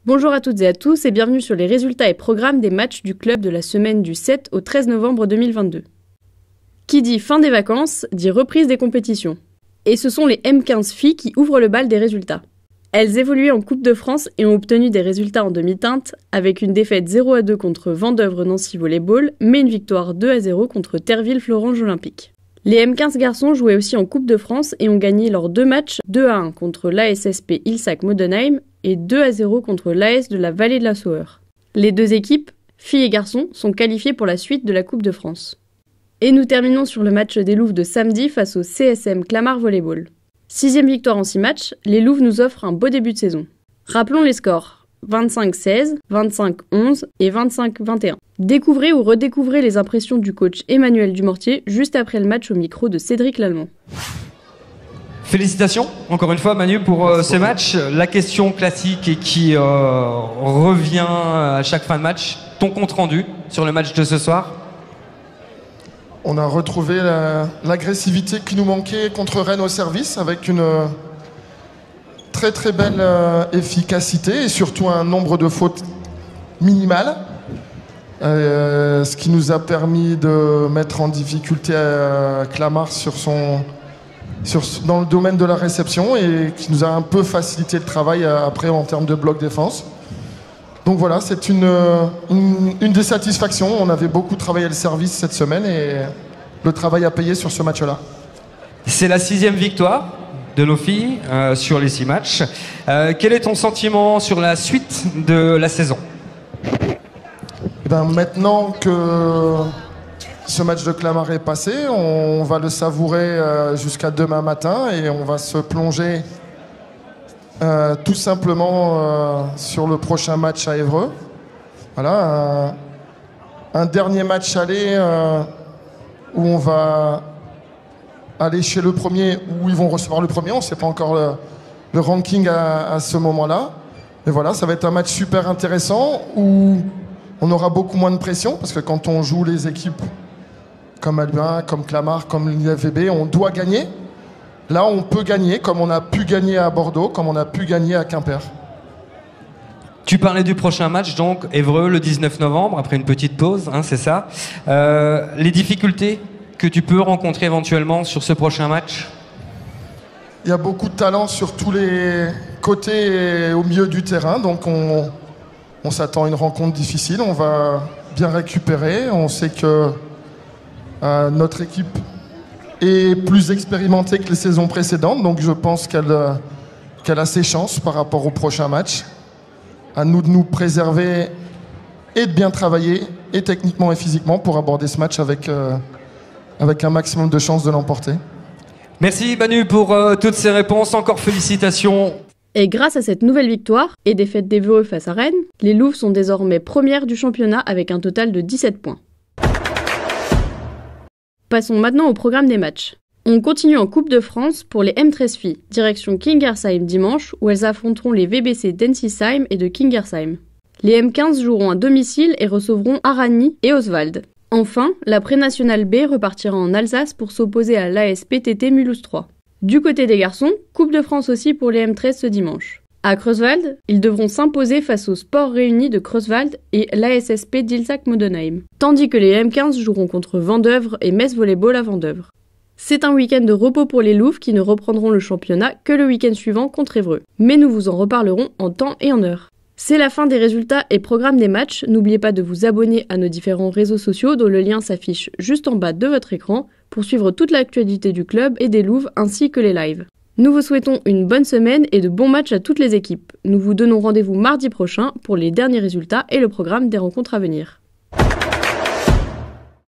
Bonjour à toutes et à tous et bienvenue sur les résultats et programmes des matchs du club de la semaine du 7 au 13 novembre 2022. Qui dit fin des vacances, dit reprise des compétitions. Et ce sont les M15 filles qui ouvrent le bal des résultats. Elles évoluaient en Coupe de France et ont obtenu des résultats en demi-teinte, avec une défaite 0-2 contre Vendeuvre Nancy Volleyball, mais une victoire 2-0 contre Terville Florange Olympique. Les M15 garçons jouaient aussi en Coupe de France et ont gagné leurs deux matchs 2-1 contre l'ASSP Ilsac Modenheim et 2-0 contre l'AS de la Vallée de la Saueur. Les deux équipes, filles et garçons, sont qualifiées pour la suite de la Coupe de France. Et nous terminons sur le match des Louves de samedi face au CSM Clamart Volleyball. 6e victoire en 6 matchs, les Louves nous offrent un beau début de saison. Rappelons les scores, 25-16, 25-11 et 25-21. Découvrez ou redécouvrez les impressions du coach Emmanuel Dumortier juste après le match au micro de Cédric Lallemand. Félicitations, encore une fois Manu, pour ce match. La question classique et qui revient à chaque fin de match, ton compte rendu sur le match de ce soir? On a retrouvé l'agressivité qui nous manquait contre Rennes au service, avec une très très belle efficacité et surtout un nombre de fautes minimal. Ce qui nous a permis de mettre en difficulté Clamart dans le domaine de la réception et qui nous a un peu facilité le travail après en termes de bloc défense. Donc voilà, c'est une des satisfactions. On avait beaucoup travaillé le service cette semaine et le travail a payé sur ce match-là. C'est la 6e victoire de nos filles sur les 6 matchs. Quel est ton sentiment sur la suite de la saison? Maintenant que ce match de Clamart est passé, on va le savourer jusqu'à demain matin et on va se plonger tout simplement sur le prochain match à Évreux. Voilà, un dernier match aller où on va aller chez le premier, où ils vont recevoir le premier. On ne sait pas encore le ranking à ce moment-là. Mais voilà, ça va être un match super intéressant où on aura beaucoup moins de pression parce que quand on joue les équipes comme Albin, comme Clamart, comme l'IFVB, on doit gagner. Là, on peut gagner, comme on a pu gagner à Bordeaux, comme on a pu gagner à Quimper. Tu parlais du prochain match, donc, Évreux, le 19 novembre, après une petite pause, hein, c'est ça. Les difficultés que tu peux rencontrer éventuellement sur ce prochain match? Il y a beaucoup de talent sur tous les côtés et au milieu du terrain, donc on s'attend à une rencontre difficile. On va bien récupérer. On sait que notre équipe est plus expérimentée que les saisons précédentes, donc je pense qu'elle a ses chances par rapport au prochain match. À nous de nous préserver et de bien travailler, et techniquement et physiquement, pour aborder ce match avec un maximum de chances de l'emporter. Merci Manu pour toutes ces réponses. Encore félicitations. Et grâce à cette nouvelle victoire et défaite d'Évreux face à Rennes, les Louves sont désormais premières du championnat avec un total de 17 points. Passons maintenant au programme des matchs. On continue en Coupe de France pour les M13 filles, direction Kingersheim dimanche, où elles affronteront les VBC d'Ensisheim et de Kingersheim. Les M15 joueront à domicile et recevront Arani et Oswald. Enfin, la pré-nationale B repartira en Alsace pour s'opposer à l'ASPTT Mulhouse 3. Du côté des garçons, Coupe de France aussi pour les M13 ce dimanche. À Creuswald, ils devront s'imposer face aux Sports Réunis de Creuswald et l'ASSP d'Ilsac Modenheim, tandis que les M15 joueront contre Vendeuvre et Metz Volleyball à Vendeuvre. C'est un week-end de repos pour les Louves qui ne reprendront le championnat que le week-end suivant contre Évreux, mais nous vous en reparlerons en temps et en heure. C'est la fin des résultats et programmes des matchs. N'oubliez pas de vous abonner à nos différents réseaux sociaux dont le lien s'affiche juste en bas de votre écran pour suivre toute l'actualité du club et des Louves ainsi que les lives. Nous vous souhaitons une bonne semaine et de bons matchs à toutes les équipes. Nous vous donnons rendez-vous mardi prochain pour les derniers résultats et le programme des rencontres à venir.